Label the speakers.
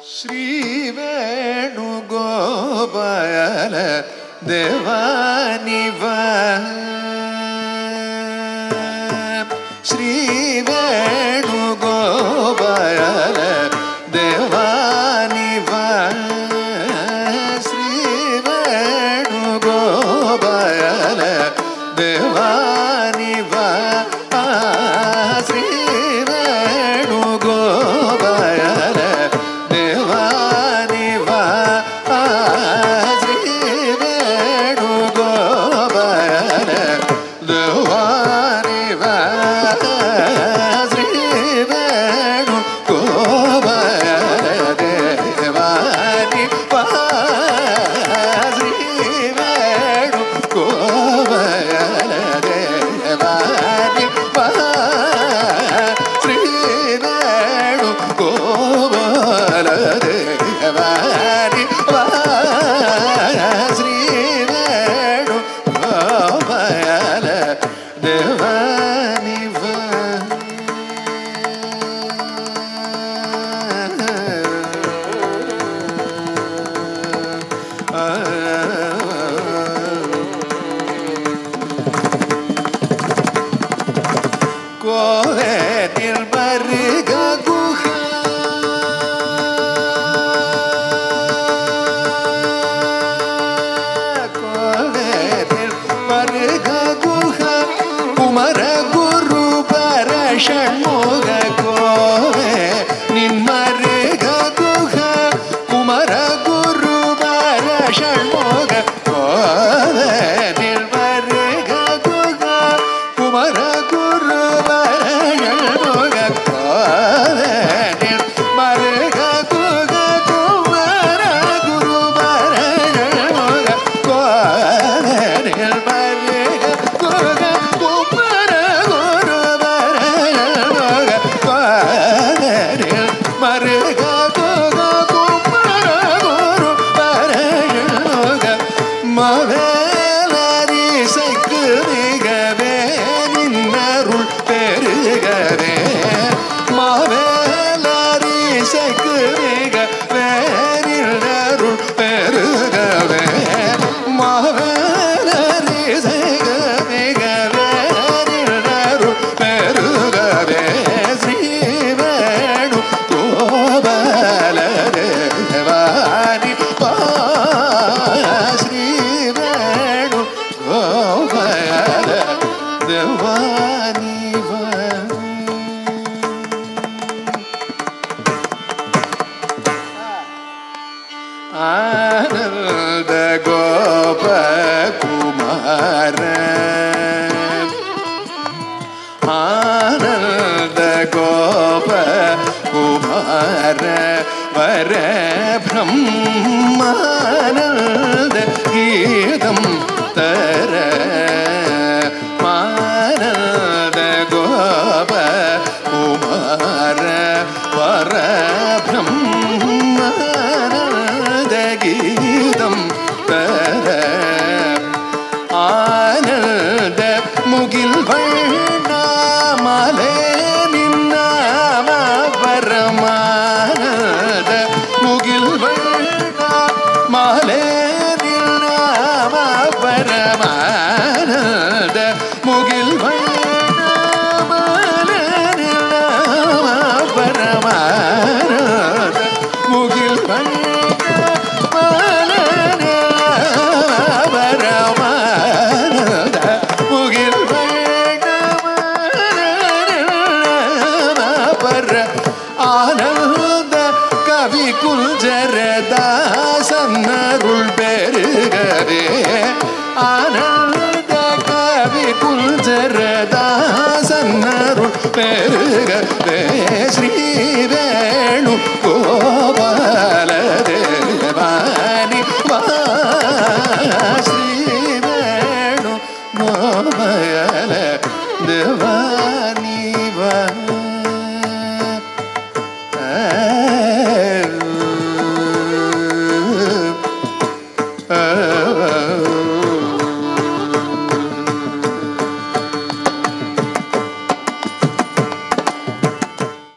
Speaker 1: ஸ்ரீ வேணுகோபால தேவானிவ ஸ்ரீ வேணுகோபால தேவானிவ ஸ்ரீ வேணுகோபால தேவானிவ ஸ்ரீ வேணுகோபால தேவானிவ ஸ்ரீ வேணுகோபால தேவானிவ ஸ்ரீ வேணுகோபால தேவானிவ ஸ்ரீ வேணுகோபால தேவானிவ ஸ்ரீ வேணுகோபால தேவானிவ ஸ்ரீ வேணுகோபால தேவானிவ கோவே நிர்மருக குஹ கோவே நிர்மருக குஹ குமர குரு பர ஷண்முக கோவே நிர்மருக குஹ குமர குரு பர ஷண்முக கோவே நிர்மருக குஹ குமர குரு ஆனந்த கோப குமார ஆனந்த கோப குமார வர பிரம்மானந்த கீதம் தர ஆனந்த கோப குமார வர கீதம் தர ஆனந்த முகில் வண்ணாமலே நின்னாம பரமானந்த முகில் வண்ணாமலே நின்னாம பரமானந்த முகில் வண்ணாமலே நின்னாம பரமானந்த முகில் ஆனந்த கவி குஞ்சரதாசன்னருள் பெருகவே ஆனந்த